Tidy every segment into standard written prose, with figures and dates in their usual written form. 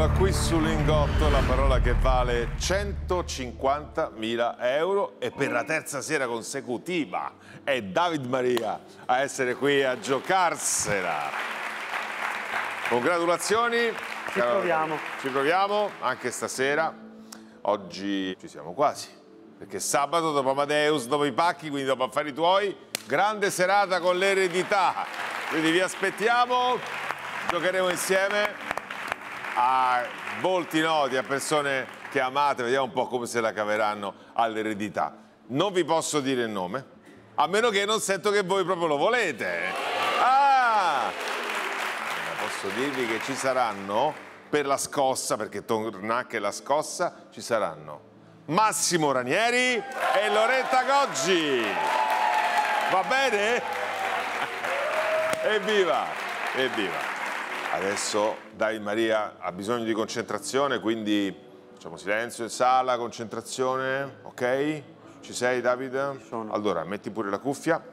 Eccola qui sul lingotto, la parola che vale 150.000 euro e per la terza sera consecutiva è David Maria a essere qui a giocarsela. Congratulazioni. Ci proviamo. Ci proviamo anche stasera. Oggi ci siamo quasi, perché sabato dopo Amadeus, dopo i pacchi, quindi dopo affari tuoi, grande serata con l'eredità. Quindi vi aspettiamo, giocheremo insieme a volti noti, a persone che amate, vediamo un po' come se la caveranno all'eredità. Non vi posso dire il nome, a meno che non sento che voi proprio lo volete. Ma posso dirvi che ci saranno, per la scossa, perché torna anche la scossa, ci saranno Massimo Ranieri e Loretta Goggi. Va bene? Evviva! Evviva! Adesso David Maria ha bisogno di concentrazione, quindi facciamo silenzio in sala, concentrazione, ok? Ci sei, David? Ci sono. Allora, metti pure la cuffia.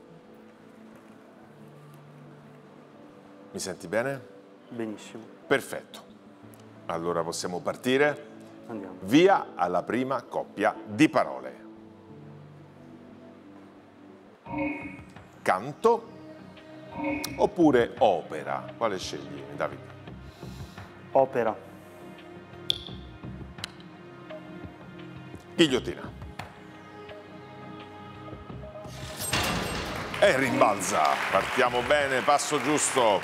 Mi senti bene? Benissimo. Perfetto. Allora possiamo partire. Andiamo. Via alla prima coppia di parole. Canto oppure opera? Quale scegli, David? Opera. Ghigliottina. E rimbalza. Partiamo bene, passo giusto.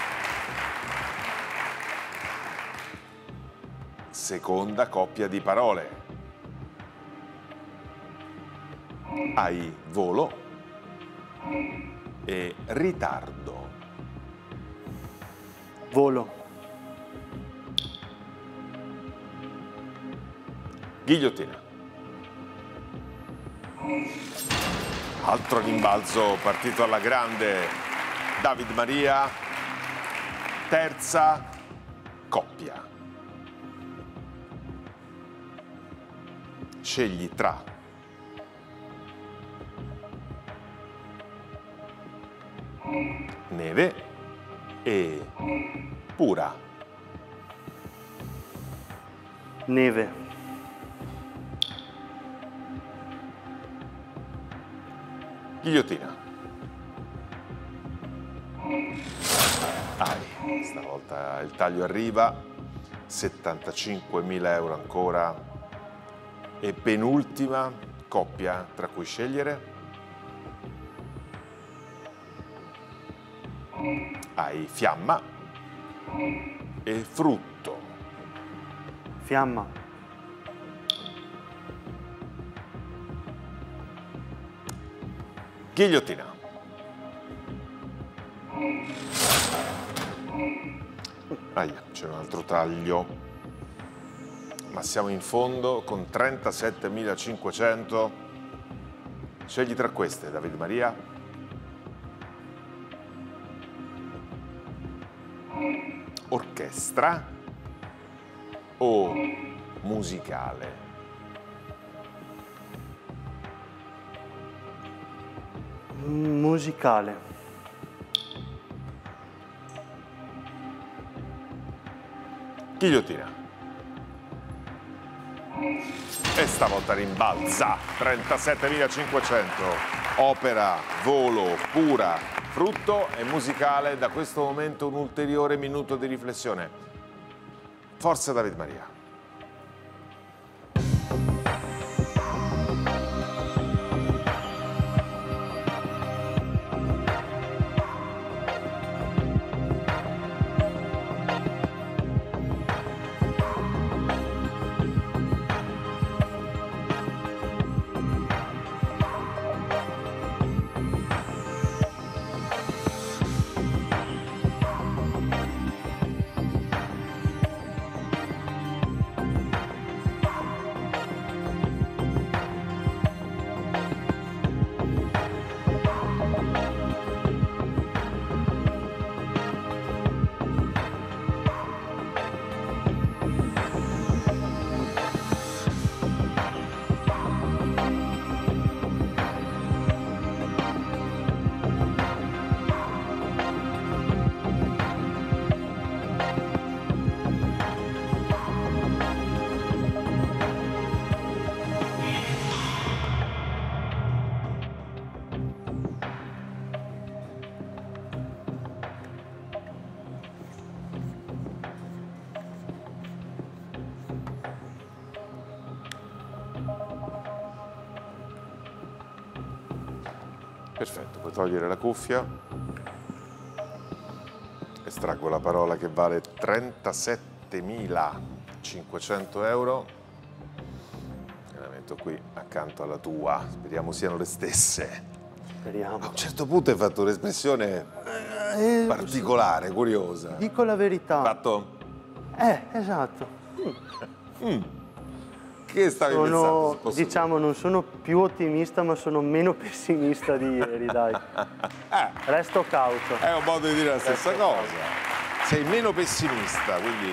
Seconda coppia di parole. Hai volo e ritardo. Volo. Ghigliottina. Altro rimbalzo partito alla grande. David Maria. Terza coppia. Scegli tra neve e pura. Neve. Ghigliottina. Stavolta il taglio arriva. 75.000 euro ancora. E penultima coppia tra cui scegliere. Hai fiamma e frutto. Fiamma. Ghigliottina. Ahia, c'è un altro taglio. Ma siamo in fondo con 37.500. Scegli tra queste, David Maria. Orchestra o musicale? Musicale. Ghigliottina. E stavolta rimbalza. 37.500. Opera, volo, pura, frutto e musicale. Da questo momento un ulteriore minuto di riflessione. Forza David Maria. Perfetto, puoi togliere la cuffia. Estraggo la parola che vale 37.500 euro e la metto qui accanto alla tua. Speriamo siano le stesse. Speriamo. A un certo punto hai fatto un'espressione particolare, curiosa. Dico la verità. Fatto? Esatto. Che stavi pensando? Posso Diciamo, non sono più ottimista, ma sono meno pessimista di ieri, dai. Resto cauto. È un modo di dire la stessa cosa. Sei meno pessimista, quindi un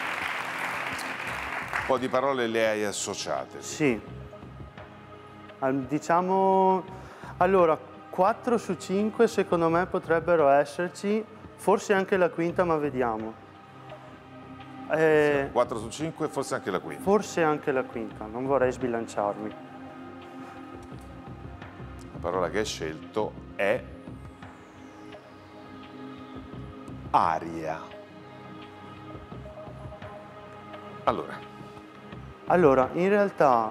po' di parole le hai associate. Sì. Diciamo, allora, 4 su 5 secondo me potrebbero esserci, forse anche la quinta, ma vediamo. 4 su 5, forse anche la quinta. Forse anche la quinta, non vorrei sbilanciarmi. La parola che hai scelto è aria. Allora, in realtà,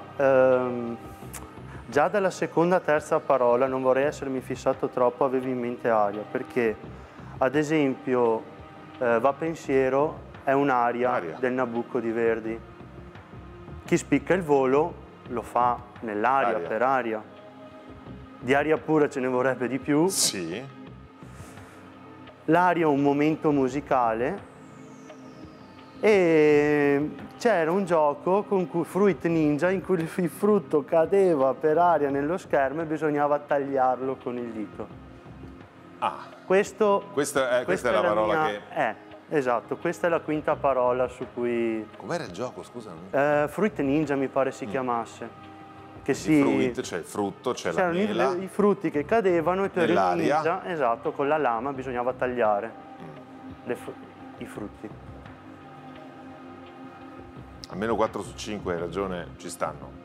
già dalla seconda, terza parola, non vorrei essermi fissato troppo, avevo in mente aria, perché, ad esempio, Va pensiero è un'aria del Nabucco di Verdi. Chi spicca il volo lo fa nell'aria, per aria. Di aria pura ce ne vorrebbe di più. Sì. L'aria è un momento musicale e c'era un gioco con cui Fruit Ninja in cui il frutto cadeva per aria nello schermo e bisognava tagliarlo con il dito. Questa è la parola che... Esatto, questa è la quinta parola su cui... Com'era il gioco, scusami? Fruit Ninja mi pare si chiamasse. Che fruit, c'è il frutto, c'è la mela. I frutti che cadevano e per il ninja, esatto, con la lama bisognava tagliare i frutti. Almeno 4 su 5, hai ragione, ci stanno.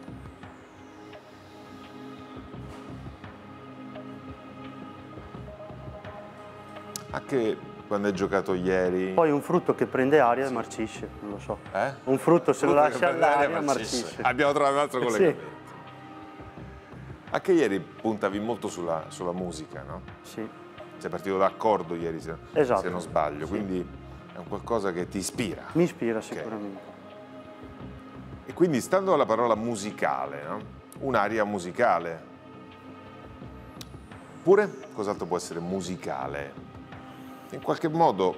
Anche quando hai giocato ieri... Poi un frutto che prende aria e marcisce, non lo so. Un frutto se lo lasci all'aria marcisce. Abbiamo trovato un altro collegamento. Sì. Anche ieri puntavi molto sulla musica, no? Sì. Sei partito d'accordo ieri, se non sbaglio, quindi è un qualcosa che ti ispira. Mi ispira sicuramente. E quindi, stando alla parola musicale, no? Un'aria musicale. Oppure, cos'altro può essere musicale? In qualche modo...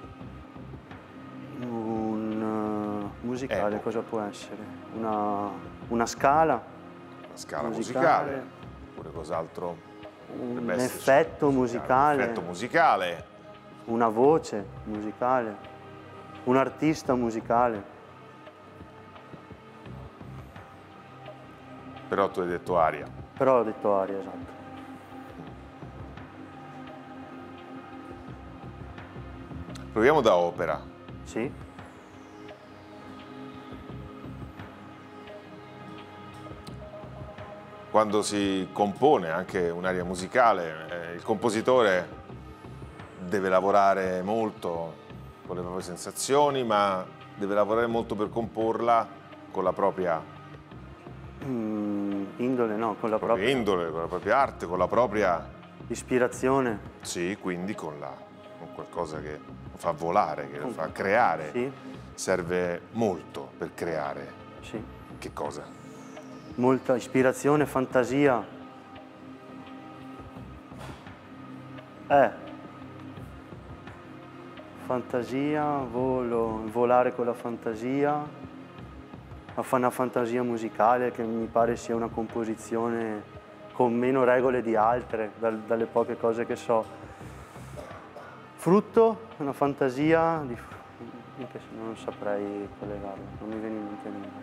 Musicale cosa può essere? Una scala? Una scala musicale. Oppure cos'altro? Un effetto musicale. Un effetto musicale. Una voce musicale. Un artista musicale. Però tu hai detto aria. Però ho detto aria, esatto. Proviamo da opera. Sì. Quando si compone anche un'aria musicale, il compositore deve lavorare molto con le proprie sensazioni, ma deve lavorare molto per comporla con la propria indole, no, con la propria indole, con la propria arte, con la propria ispirazione. Sì, quindi con qualcosa che lo fa volare, che lo fa creare. Sì. Serve molto per creare. Sì. Che cosa? Molta ispirazione, fantasia. Fantasia, volare con la fantasia. Fa una fantasia musicale che mi pare sia una composizione con meno regole di altre, dalle poche cose che so. Frutto, una fantasia, non saprei collegarlo, non mi viene in mente niente.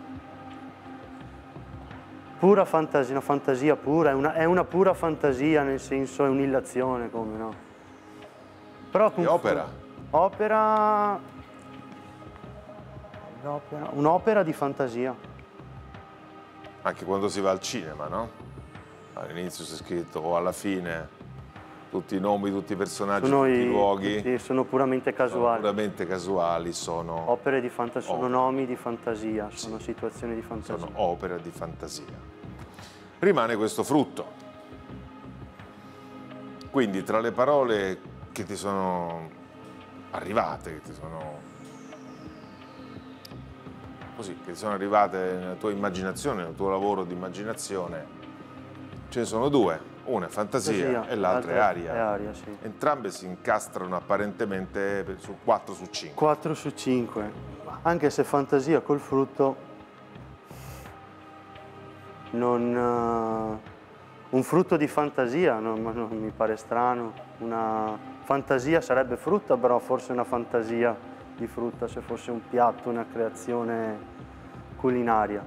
Pura fantasia, una fantasia pura, è una pura fantasia, nel senso è un'illazione, come no? Però e opera? Un'opera di fantasia. Anche quando si va al cinema, no? All'inizio c'è scritto o alla fine tutti i nomi, tutti i personaggi, tutti i luoghi. Sì, sono puramente casuali. Sono puramente casuali, sono... Opere di fantasia, sono nomi di fantasia, sono situazioni di fantasia. Sono opere di fantasia. Rimane questo frutto. Quindi tra le parole che ti sono arrivate, che ti sono arrivate nella tua immaginazione, nel tuo lavoro di immaginazione, ce ne sono due, una è fantasia e l'altra è aria. È aria, sì. Entrambe si incastrano apparentemente su 4 su 5. 4 su 5, anche se fantasia col frutto non... Un frutto di fantasia non mi pare strano. Una fantasia sarebbe frutta, però forse una fantasia di frutta se fosse un piatto, una creazione culinaria.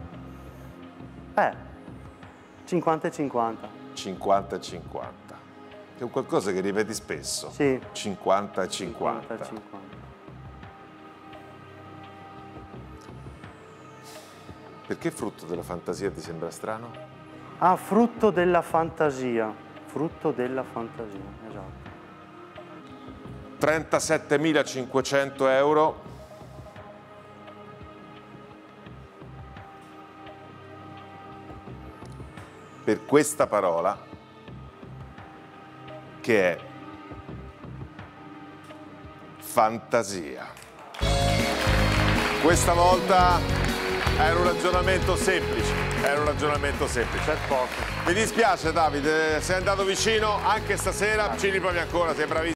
50 e 50. 50 e 50. Che è un qualcosa che ripeti spesso. Sì. 50 e 50. 50 e 50. Perché frutto della fantasia ti sembra strano? Ah, frutto della fantasia. Frutto della fantasia, esatto. 37.500 euro. Per questa parola che è fantasia. Questa volta era un ragionamento semplice. Era un ragionamento semplice. Per poco. Mi dispiace Davide, sei andato vicino anche stasera, ci riprovi ancora, sei bravissimo.